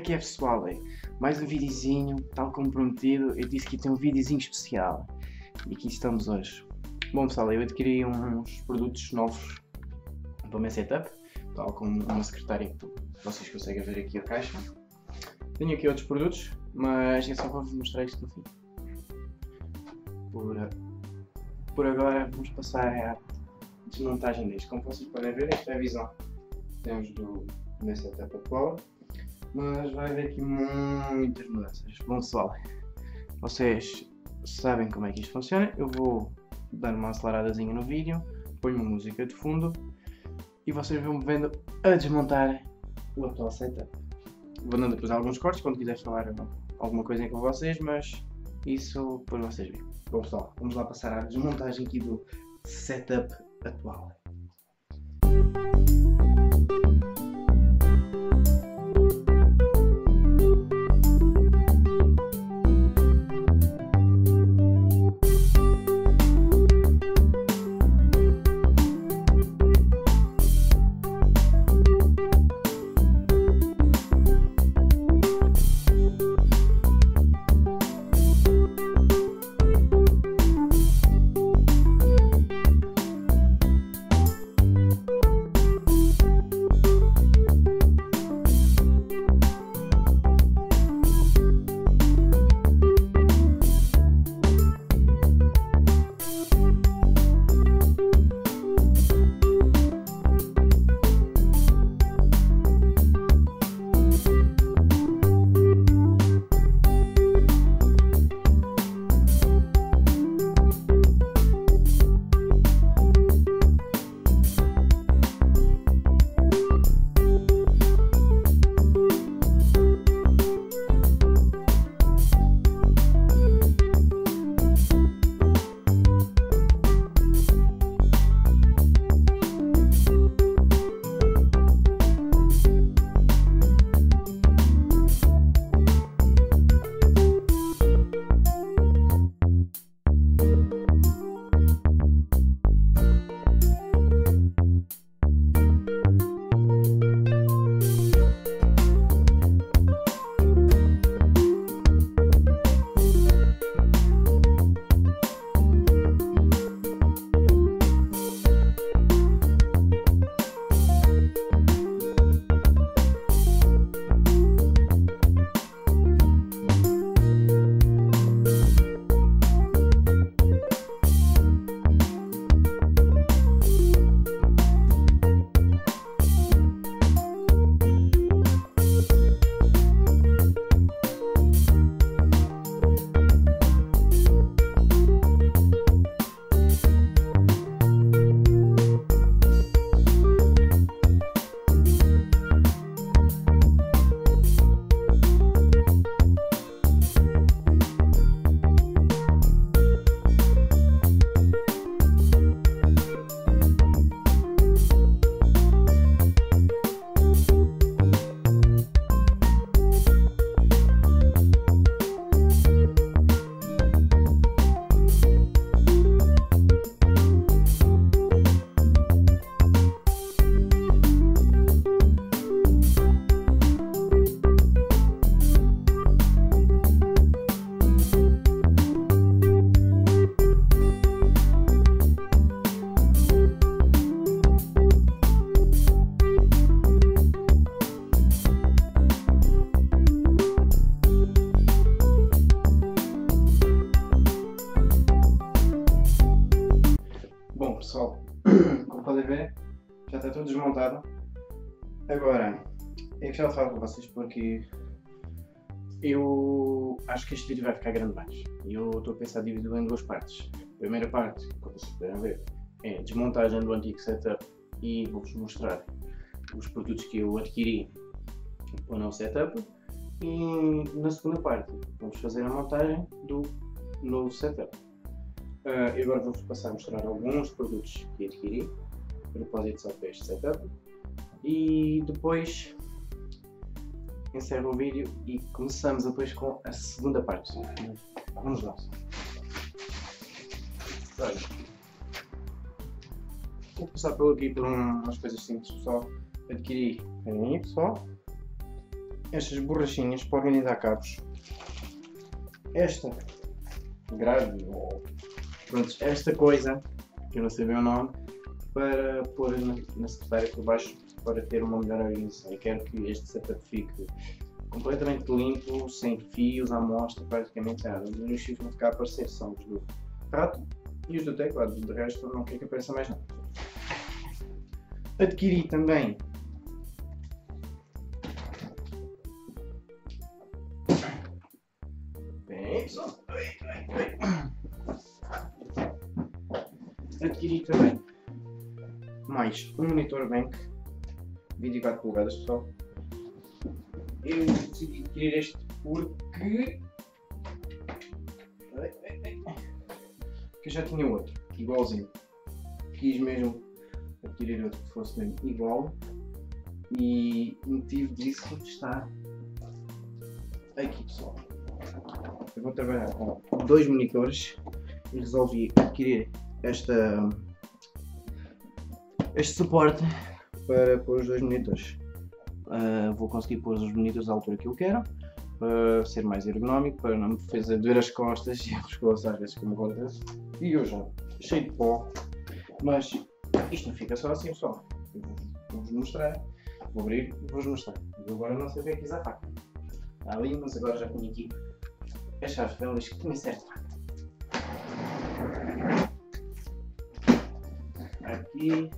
que é, pessoal? É mais um videozinho, tal como prometido. Eu disse que ia ter um videozinho especial e aqui estamos hoje. Bom, pessoal, eu adquiri uns produtos novos para o meu setup, tal como uma secretária que vocês conseguem ver aqui a caixa. Tenho aqui outros produtos, mas eu só vou-vos mostrar isto no fim. Por agora vamos passar à desmontagem disto. Como vocês podem ver, esta é a visão que temos do meu setup atual, mas vai haver aqui muitas mudanças. Bom, pessoal, vocês sabem como é que isto funciona. Eu vou dar uma aceleradazinha no vídeo, ponho uma música de fundo e vocês vão me vendo a desmontar o atual setup. Vou dando depois alguns cortes quando quiser falar alguma coisa com vocês, mas isso depois vocês veem. Bom, pessoal, vamos lá passar à desmontagem aqui do setup atual. Pessoal, como podem ver, já está tudo desmontado. Agora, eu gostava de falar com vocês porque eu acho que este vídeo vai ficar grande demais. E eu estou a pensar dividi-lo em duas partes. A primeira parte, como vocês puderem ver, é a desmontagem do antigo setup e vou-vos mostrar os produtos que eu adquiri para o novo setup. E na segunda parte, vamos fazer a montagem do novo setup. E agora vou-vos passar a mostrar alguns produtos que adquiri a propósito só para este setup e depois encerro o vídeo e começamos depois com a segunda parte. Vamos lá. Olha, vou passar aqui por umas coisas simples, pessoal. Adquiri aí, pessoal, estas borrachinhas para organizar cabos. Esta grade, ou pronto, esta coisa, que eu não sei bem o nome, para pôr na secretária por baixo para ter uma melhor organização. Eu quero que este setup fique completamente limpo, sem fios, à mostra, praticamente nada. Os únicos fios que vão ficar a aparecer são os do rato e os do teclado, de resto não quero que apareça mais nada. Adquiri também mais um monitor bank 24 polegadas, pessoal. Eu decidi adquirir este porque eu já tinha outro, igualzinho. Quis mesmo adquirir outro que fosse mesmo igual, e o motivo disso está aqui, pessoal. Eu vou trabalhar com dois monitores e resolvi adquirir este suporte para pôr os dois monitores. Vou conseguir pôr os monitores à altura que eu quero, para ser mais ergonómico, para não me fazer doer as costas e as costas às vezes como acontece. E eu já cheio de pó, mas isto não fica só assim, pessoal. Eu vou-vos mostrar, vou abrir e vou-vos mostrar. Eu agora não sei o que é que quis a faca. Está ali, mas agora já tenho aqui as chaves velas que também serve. Aqui.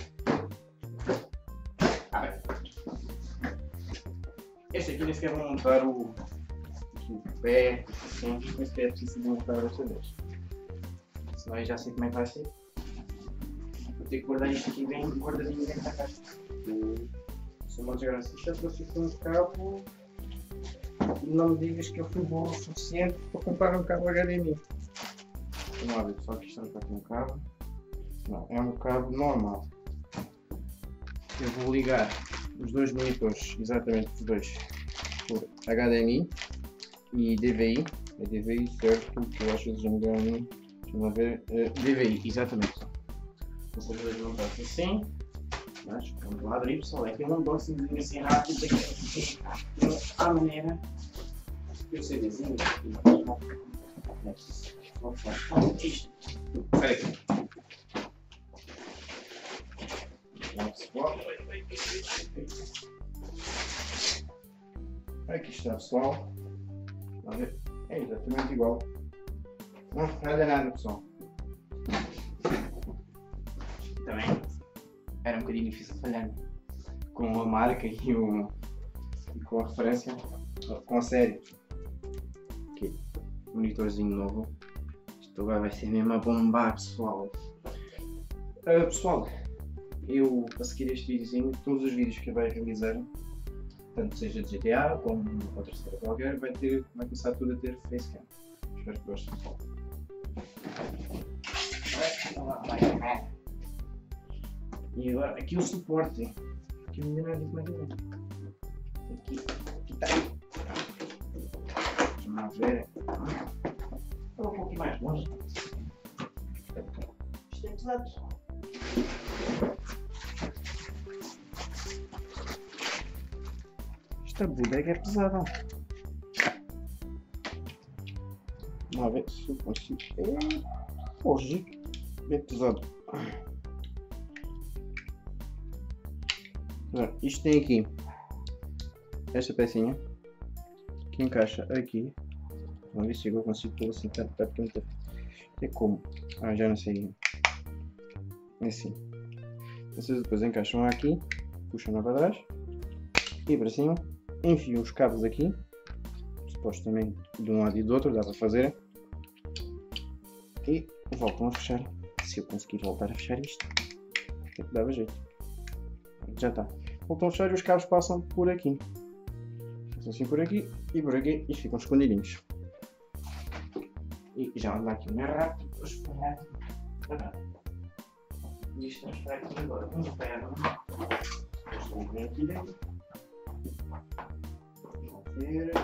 Este aqui nem sequer vou montar o pé, assim, nem sequer é preciso montar desta vez. Senão eu já sei como é que vai ser. Vou ter que guardar isto aqui bem guardadinho dentro da caixa. Sou uma desgraça. Isto é para ficar um cabo. E não me digas que eu fui bom o suficiente para comprar um cabo HDMI. Vamos lá ver, pessoal, que isto não está aqui um cabo. Não, é um cabo normal. Eu vou ligar os dois monitores, exatamente os dois, por HDMI e DVI. É DVI, certo? Que eu acho que eles me dão. Vamos ver. DVI, exatamente. Vou saber as montadas assim. Mas vamos lá abrir, pessoal. É que eu não gosto de assim rápido, à maneira que eu sei desenho. Isto. Espera aqui. Aqui está, pessoal. Vamos ver. É exatamente igual. Não falha nada, pessoal. Também era um bocadinho difícil de falhar com a marca e com a referência, com a série. Aqui, monitorzinho novo. Isto agora vai ser mesmo a bombar, pessoal. Pessoal, eu a seguir este videozinho, todos os vídeos que eu vai realizar, tanto seja de GTA como outra série qualquer, vai começar tudo a ter facecam. Espero que gostem, pessoal. E agora aqui o suporte. Aqui ainda não é muito mais grande. Aqui está. Vamos ver. Estou um pouquinho mais longe. Isto é pesado. Esta bodega é pesada. Vamos ver se eu consigo. Hoje é pesado. Isto tem aqui esta pecinha que encaixa aqui. Vamos ver se eu consigo pôr assim tanto perto que não é como. Já não sei. É assim. Vocês depois encaixam aqui, puxam para trás e para cima, enfiam os cabos aqui, supostamente de um lado e do outro, dá para fazer, e voltam a fechar. Se eu conseguir voltar a fechar isto, é que dava jeito. Já está. Voltam a fechar e os cabos passam por aqui. Passam assim por aqui e ficam escondidinhos. E já anda aqui mais rápido para espalhar. E isto vamos para aqui agora com o ferro. Estou bem aqui dentro. Vamos ver.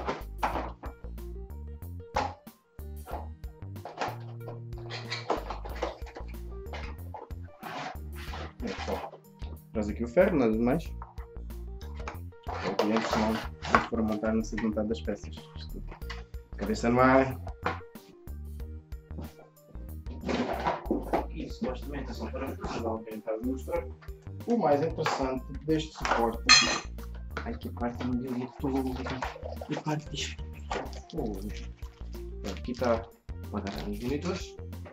Traz aqui o ferro, nada de mais. Aqui dentro, senão para montar na segunda metade das peças. Isto, cabeça no ar. E supostamente é só para alguém está a mostrar. O mais interessante deste suporte. Ai, que parte do meu toda. E parte disto. Aqui está para agarrar os monitores.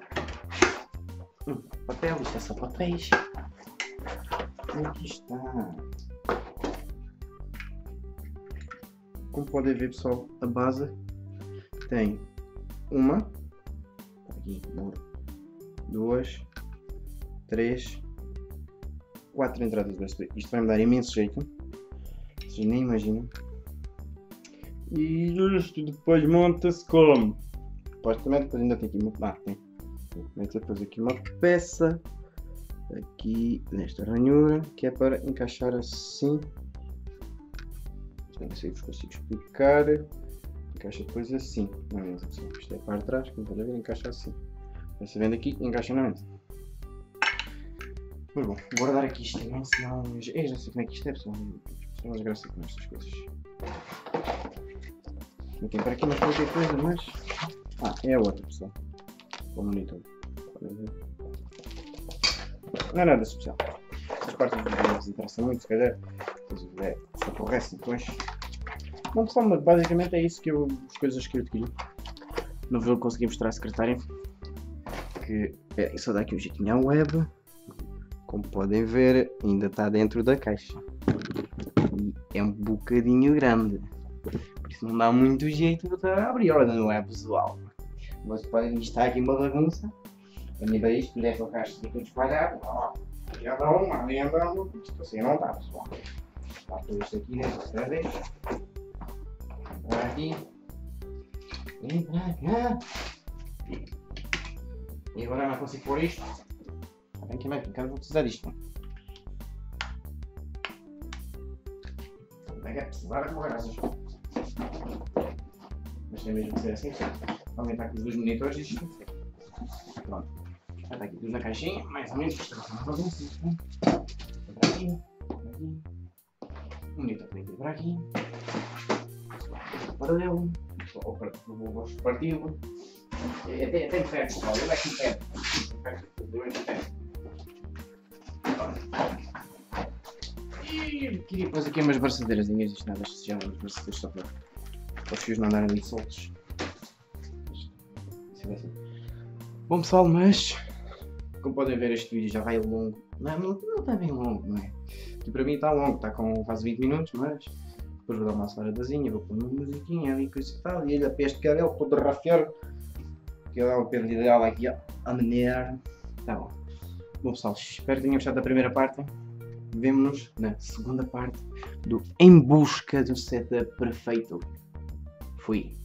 Papel, isto é só papéis. Aqui está. Como podem ver, pessoal, a base tem uma, aqui, 2, 3, 4 entradas USB. Isto vai me dar imenso jeito, vocês nem imaginam. E isto depois monta-se como? Supostamente depois ainda tem aqui uma. Tem. Mete depois aqui uma peça, aqui nesta ranhura, que é para encaixar assim. Não sei se consigo explicar. Encaixa depois assim na mesa. Isto é para trás, como podem ver, encaixa assim. Você vendo aqui, encaixa na mesa. Mas bom, vou guardar aqui isto também, senão. Eu já sei como é que isto é, pessoal. São umas graças com estas coisas. Não tem para aqui mais qualquer coisa, mas. É a outra, pessoal. O monitor. Podem ver. Não é nada especial. As partes dos vídeos interessam muito, se calhar. Se aborrecem depois. Bom, pessoal, mas basicamente é isso que as coisas que eu adquiri. Não vou conseguir mostrar à secretária. Que só dá aqui um jeitinho à web. Como podem ver, ainda está dentro da caixa. E é um bocadinho grande. Por isso não dá muito jeito de abrir. Olha, não é pessoal. Vocês podem ver, está aqui uma bagunça. A nível disto, leva a caixa de tudo espalhado. Ali anda uma, ali anda uma. Isto assim não está, pessoal. Está tudo isto aqui dentro outra vez. Para aqui. E para cá. E agora não consigo pôr isto. Bem que eu vou precisar disto. Vai precisar com graças. Mas tem mesmo que ser assim. Aumentar aqui os dois monitores e isto. Pronto. Já está aqui tudo na caixinha, mais ou menos. Para aqui. O monitor tem que ir para aqui. Paralelo. Vou parti-lo. Até perto, pessoal. Ele é aqui perto. E queria depois aqui umas braçadeiras, isto nada especial, umas braçadeiras só para os fios não andarem ali soltos. Bom, pessoal, mas como podem ver, este vídeo já vai longo. Não está bem longo, não é? Aqui para mim está longo, está com quase 20 minutos, mas depois vou dar uma aceleradazinha, vou pôr uma musiquinha ali, coisa e tal, e ele a pescar, todo rafiar, que ele é o pelo ideal aqui a maneira. Tá bom. Bom, pessoal, espero que tenham gostado da primeira parte. Vemo-nos na segunda parte do Em Busca do Setup Perfeito. Fui.